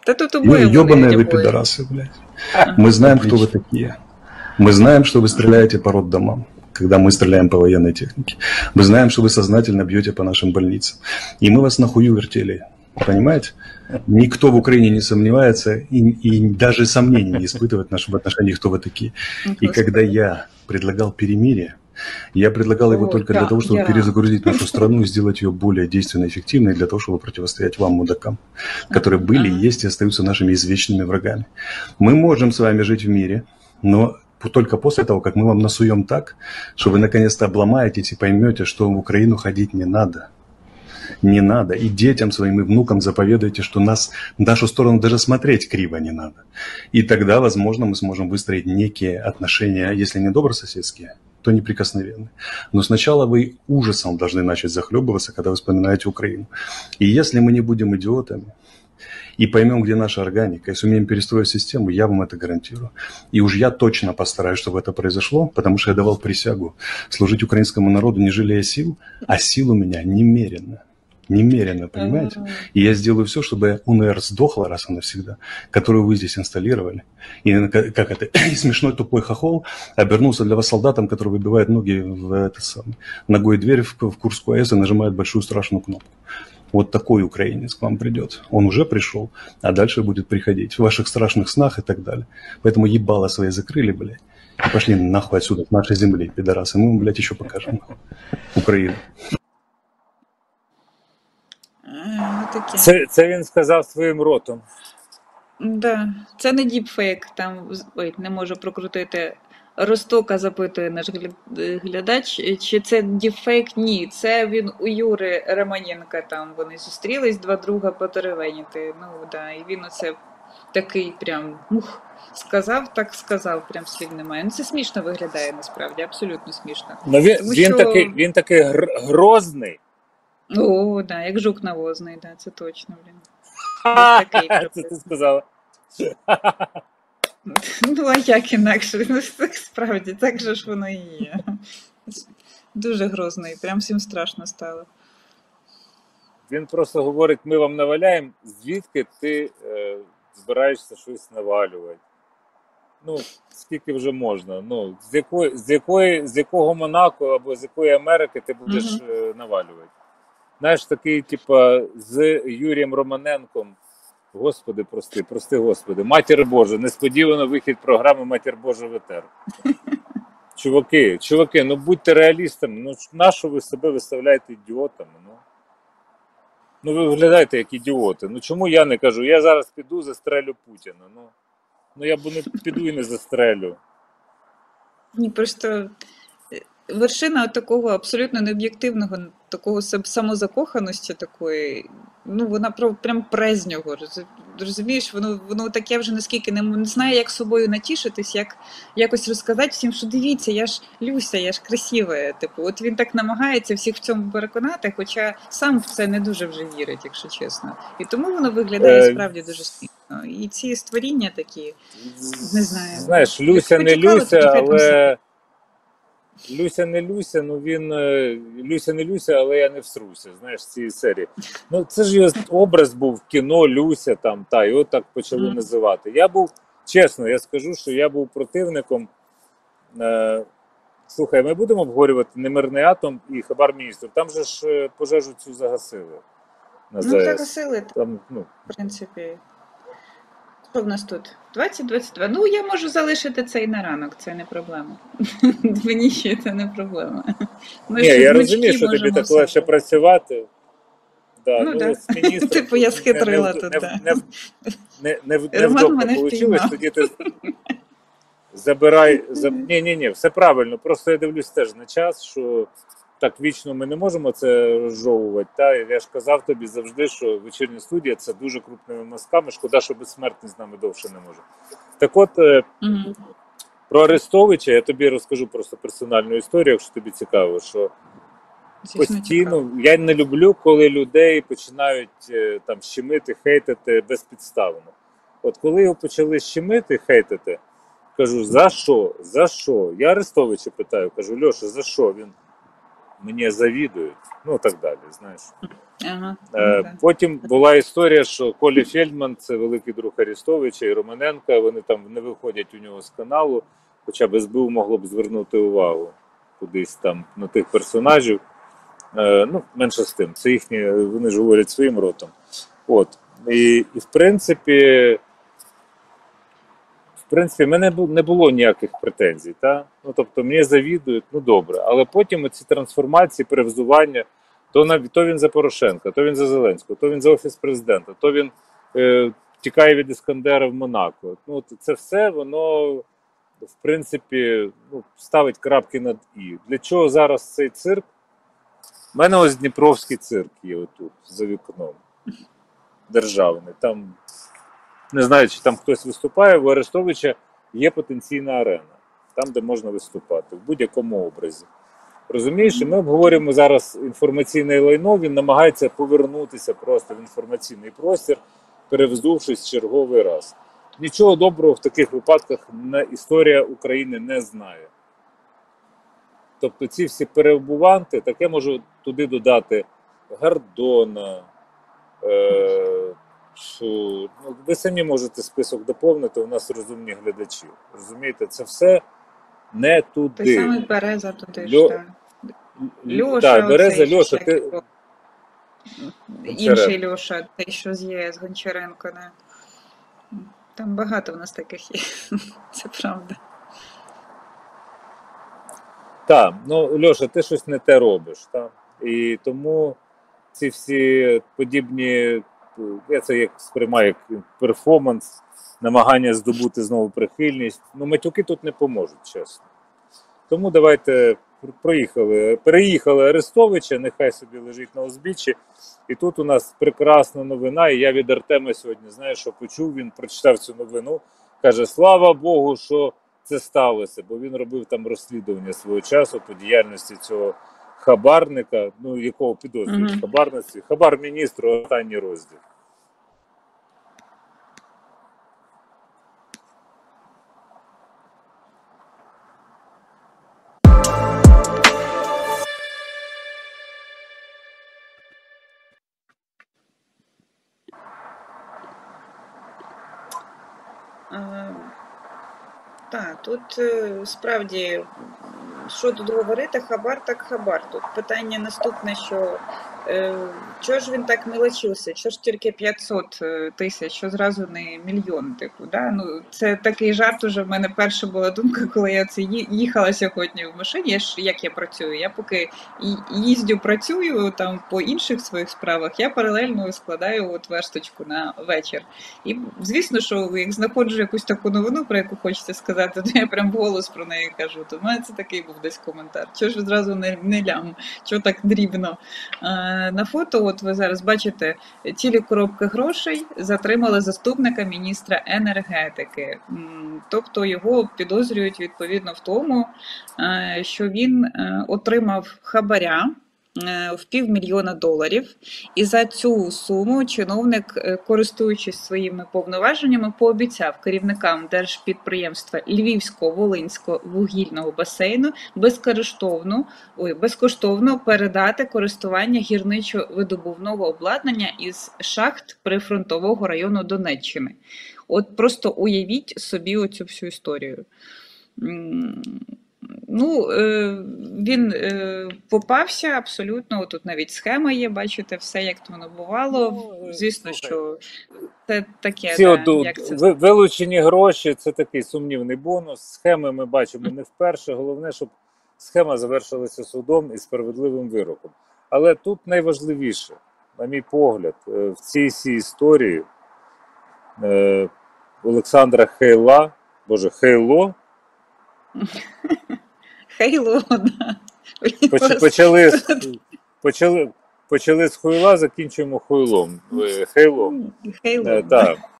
Да тут обои Ёбаные вы пидорасы, блядь. Мы знаем, кто вы такие. Мы знаем, что вы стреляете по роддомам, когда мы стреляем по военной технике. Мы знаем, что вы сознательно бьете по нашим больницам. И мы вас нахую вертели. Понимаете? Никто в Украине не сомневается и даже сомнений не испытывает в отношении, кто вы такие. И когда я предлагал перемирие, я предлагал его только для того, чтобы перезагрузить нашу страну и сделать ее более действенной, эффективной, для того, чтобы противостоять вам, мудакам, которые были, есть и остаются нашими извечными врагами. Мы можем с вами жить в мире, но только после того, как мы вам насуем так, что вы наконец-то обломаетесь и поймете, что в Украину ходить не надо. Не надо. И детям своим, и внукам заповедуйте, что нашу сторону даже смотреть криво не надо. И тогда, возможно, мы сможем выстроить некие отношения, если не добрососедские, то неприкосновенные. Но сначала вы ужасом должны начать захлебываться, когда вы вспоминаете Украину. И если мы не будем идиотами, и поймем, где наша органика, и сумеем перестроить систему, я вам это гарантирую. И уж я точно постараюсь, чтобы это произошло, потому что я давал присягу служить украинскому народу, не жалея сил, а сил у меня немерено. Немерено, понимаете? И я сделаю все, чтобы УНР сдохла раз и навсегда, которую вы здесь инсталлировали. И как это, и смешной тупой хохол обернулся для вас солдатом, который выбивает ноги ногой дверь в Курскую АЭС и нажимает большую страшную кнопку. Вот такой украинец к вам придет. Он уже пришел, а дальше будет приходить в ваших страшных снах и так далее. Поэтому ебало свои закрыли, блядь, и пошли нахуй отсюда, с нашей земли, пидорасы. Мы вам, блядь, еще покажем. Украину. Це він сказав своїм ротом. Да, це не діпфейк, там, ой, не можу прокрутити. Ростока запитує наш глядач, чи це діпфейк? Ні, це він у Юри Романенка, там вони зустрілись, два друга потеревеніти. Ну, да, і він оце такий прям, сказав, так сказав, прям слів немає. Ну, це смішно виглядає, насправді, абсолютно смішно. Ну, він такий грозний. О, да, як жук навозний, да, це точно, блін. Це ти сказала. Ну, а як інакше? Ну, так справді, так же ж воно і є. Дуже грозний, прям всім страшно стало. Він просто говорить, ми вам наваляємо, звідки ти збираєшся щось навалювати. Ну, скільки вже можна. Ну, з якого Монако або з якої Америки ти будеш навалювати. Знаєш, такий, типа, з Юрієм Романенком, Господи, прости, Господи, Матір Божа, несподівано вихід програми Матір Божа в етер. Чуваки, ну будьте реалістами, ну нащо ви себе виставляєте ідіотами, ну? Ну ви виглядаєте як ідіоти, ну чому я не кажу, я зараз піду застрелю Путіна, ну я б не піду і не застрелю. Ні, просто вершина такого абсолютно необ'єктивного, такого самозакоханості такої, ну вона прям пре з нього, розумієш, воно таке вже наскільки не знає, як собою натішитись, як якось розказати всім, що дивіться, я ж Люся, я ж красива, типу, от він так намагається всіх в цьому переконати, хоча сам в це не дуже вже вірить, якщо чесно. І тому воно виглядає справді дуже смішно. І ці створіння такі, не знаю. Знаєш, Люся не Люся, але... Люся не Люся, ну він Люся не Люся, але я не всруся, знаєш, з цієї серії. Ну це ж його образ був в кіно Люся там, його так почали називати. Я був, чесно, я скажу, що я був противником. Слухай, ми будемо обговорювати Немирний атом і Хабар міністрів. Там же ж пожежу цю загасили. Ну загасили, там, в принципі. Що в нас тут? 20-22. Ну, я можу залишити це і на ранок, це не проблема. Мені ще це не проблема. Ні, я розумію, що тобі так легше працювати. Да, ну, да. Типу, я схитрила тут, так. Невдобно вийшло, тоді ти забирай... Ні, все правильно, просто я дивлюсь теж на час, що так вічно ми не можемо це розжовувати. Та? Я ж казав тобі завжди, що вечірня студія – це дуже крупними мазками, шкода, що безсмертний з нами довше не може. Так от, про Арестовича я тобі розкажу просто персональну історію, якщо тобі цікаво, що постійно, я не люблю, коли людей починають там щемити, хейтити безпідставно. От коли його почали щемити, хейтити, кажу, за що? За що? Я Арестовича питаю, кажу, Льоша, за що? Він, мені завідують, ну так далі, знаєш. Ага, Потім була історія, що Коля Фельдман, це великий друг Арестовича і Романенка, вони там не виходять у нього з каналу, хоча б СБУ могло б звернути увагу кудись там на тих персонажів. Ну, менше з тим, це їхні, вони ж говорять своїм ротом. От. І в принципі, в мене не було ніяких претензій. Та? Ну, тобто, мені завідують, ну добре. Але потім ці трансформації, перевзування, то він за Порошенка, то він за Зеленського, то він за Офіс Президента, то він тікає від Іскандера в Монако. Ну, це все, воно, в принципі, ну, ставить крапки над «і». Для чого зараз цей цирк? У мене ось Дніпровський цирк є отут, за вікном. Державний. Там, не знаю, чи там хтось виступає, у Арестовича є потенційна арена. Там, де можна виступати, в будь-якому образі. Розумієш, і ми обговорюємо зараз інформаційне лайно, він намагається повернутися просто в інформаційний простір, перевздувшись черговий раз. Нічого доброго в таких випадках історія України не знає. Тобто ці всі перебуванти, так я можу туди додати Гордона, ви самі можете список доповнити, у нас розумні глядачі. Розумієте, це все не туди. Той самий Береза туди ж, так. Льоша, так, Береза, Льоша, ти... Інший Льоша, той, що з ЄС, Гончаренко, не? Там багато в нас таких є, це правда. Так, ну, Льоша, ти щось не те робиш, так? І тому ці всі подібні, я це як сприймаю як перформанс, намагання здобути знову прихильність. Ну, матюки тут не поможуть, чесно. Тому давайте переїхали Арестовича, нехай собі лежить на узбіччі. І тут у нас прекрасна новина, і я від Артема сьогодні, знаю, що почув, він прочитав цю новину, каже, слава Богу, що це сталося, бо він робив там розслідування свого часу по діяльності цього хабарника, ну, якого підозрюють в хабарниці. Хабар-міністру, останній розділ. Так, тут справді, що тут говорити, хабар так хабар. Тут питання наступне, що чого ж він так мелочився, чого ж тільки 500 тисяч, що зразу не мільйон, типу, да? Ну, це такий жарт уже, в мене перша була думка, коли я це їхала сьогодні в машині, як я працюю, я поки їздю, працюю там по інших своїх справах, я паралельно складаю от версточку на вечір. І звісно, що як знаходжу якусь таку новину, про яку хочеться сказати, то я прям вголос про неї кажу, то в мене це такий був десь коментар, чого ж зразу не лям, чого так дрібно. На фото, от ви зараз бачите, цілі коробки грошей затримали заступника міністра енергетики. Тобто його підозрюють відповідно в тому, що він отримав хабаря в $500 000, і за цю суму чиновник, користуючись своїми повноваженнями, пообіцяв керівникам держпідприємства Львівсько-Волинського вугільного басейну безкоштовно передати користування гірничо-видобувного обладнання із шахт прифронтового району Донеччини. От просто уявіть собі оцю всю історію. Ну, він попався абсолютно, тут навіть схема є, бачите, все як воно бувало. Звісно, що це таке, як це... Вилучені гроші, це такий сумнівний бонус. Схеми ми бачимо не вперше, головне, щоб схема завершилася судом і справедливим вироком. Але тут найважливіше, на мій погляд, в цій всій історії Олександра Хейло, Хейло, да. Почали з Хуйла, закінчуємо Хуйлом. Хейлом. Хейло. Так.